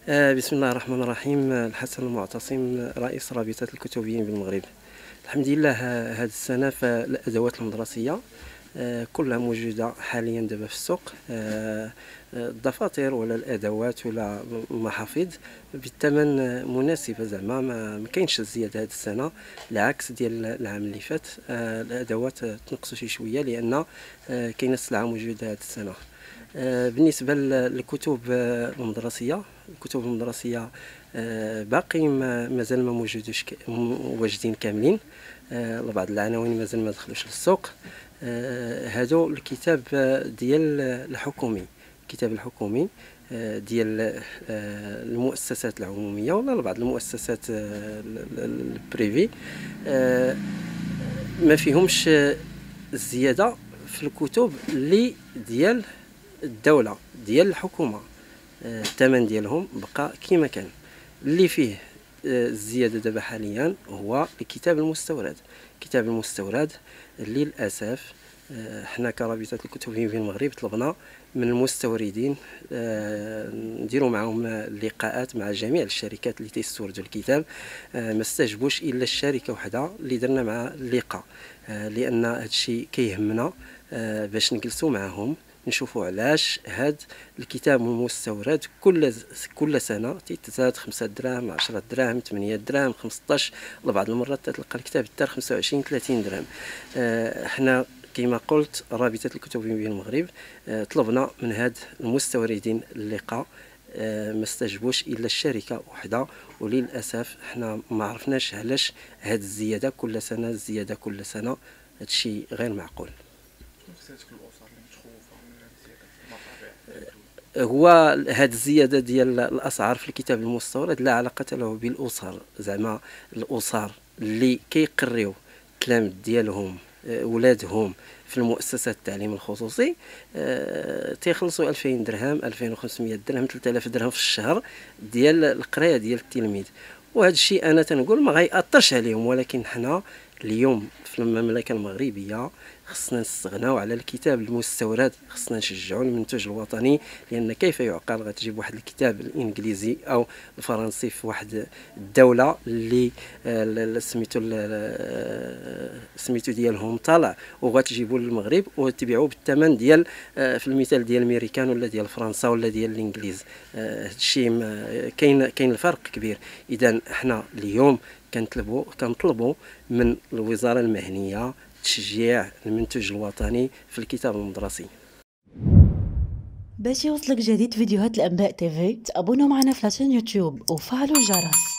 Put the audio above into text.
بسم الله الرحمن الرحيم. الحسن المعتصم، رئيس رابطة الكتبيين بالمغرب. الحمد لله هذه السنة فالأدوات المدرسية كلها موجودة حاليا دابا في السوق. الدفاتر ولا الأدوات ولا المحافظ بالثمن مناسبة، زعما ما كاينش الزيادة هذه السنة، العكس ديال العام اللي فات. الأدوات تنقصوا شي شوية لأن كاينة السلعة موجودة هذه السنة. بالنسبة للكتب المدرسية، الكتب المدرسية باقي مازال ما موجودوش واجدين كاملين. بعض العناوين مازال ما دخلوش للسوق. هادو الكتاب ديال الحكومي، الكتاب الحكومي ديال المؤسسات العمومية ولا بعض المؤسسات البريفي، ما فيهمش الزيادة في الكتب اللي ديال الدولة ديال الحكومة. الثمن ديالهم بقى كما كان. اللي فيه الزيادة دابا حاليا هو الكتاب المستورد. الكتاب المستورد اللي للأسف حنا كرابطة الكتبيين في المغرب طلبنا من المستوردين نديروا معهم لقاءات مع جميع الشركات اللي تيستوردوا الكتاب. ما استجبوش الا الشركه وحده اللي درنا مع اللقاء، لان هذا الشيء كيهمنا باش نجلسوا معهم نشوفوا علاش هاد الكتاب المستورد كل سنه تزاد 5 دراهم، 10 دراهم، 8 دراهم، 15، لبعض المرات تلقى الكتاب حتى 25 30 درهم. احنا كما قلت رابطه الكتبيين بالمغرب طلبنا من هاد المستوردين اللقاء، ما استجبوش الا الشركه وحده، وللاسف احنا ما عرفناش علاش هاد الزياده كل سنه، الزياده كل سنه. هادشي غير معقول. هو هاد الزياده ديال الاسعار في الكتاب المستورد لا علاقه له بالاسر، زعما الاسر اللي كيقريو التلاميذ ديالهم ولادهم في المؤسسات التعليم الخصوصي تيخلصوا 2000 درهم، 2500 درهم، 3000 درهم في الشهر ديال القرايه ديال التلميذ. وهذا الشيء انا تنقول ما غيأثرش عليهم، ولكن حنا اليوم في المملكه المغربيه خصنا نستغناو على الكتاب المستورد، خصنا نشجعوا المنتوج الوطني. لان كيف يعقل غتجيب واحد الكتاب الانجليزي او الفرنسي في واحد الدوله اللي سميتو ديالهم طالع، وغتجيبوا للمغرب وتبيعوا بالثمن ديال في المثال ديال الميريكان ولا ديال فرنسا ولا ديال الانجليز. هادشي كاين الفرق كبير. اذا احنا اليوم كنطلبوا من الوزاره المعنيه تشجيع المنتوج الوطني في الكتاب المدرسي. باش يوصلك جديد فيديوهات الأنباء تيفي تابونوا معنا في لاشين يوتيوب وفعلوا الجرس.